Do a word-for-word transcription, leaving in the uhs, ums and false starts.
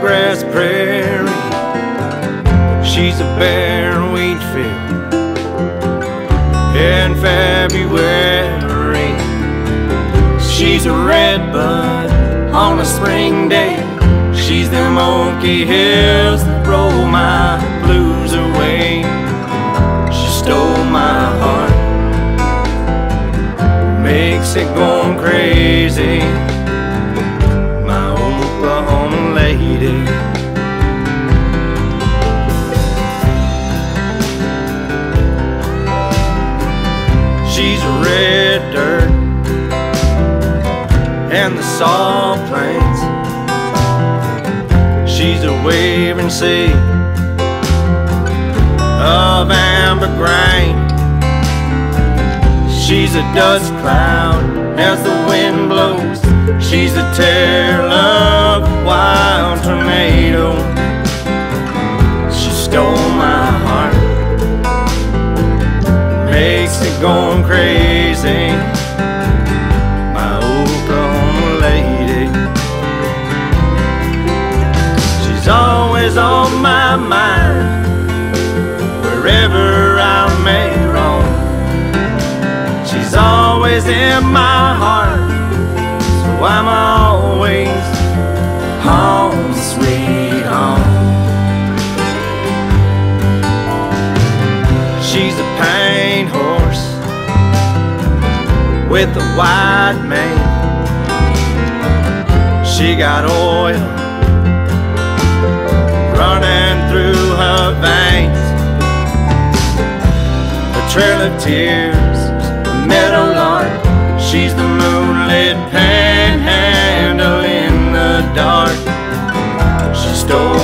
tallgrass prairie. She's a bare wheat field in February. She's a redbud on a spring day. She's them Okie hills that roll my blues away. She stole my heart, makes it going crazy, my Oklahoma lady. She's a red dirt and the salt plains. She's a waving sea of amber grain. She's a dust cloud as the wind blows. She's a tear of a wild tornado. She stole my heart, makes it going crazy, my Oklahoma lady. She's always on my mind, wherever I may roam. She's always in my heart, so I'm always home, sweet home. She's a paint horse with a wide mane. She got oil running through her veins, a trail of tears, a meadowlark. She's the moonlit panhandle in the dark. She stole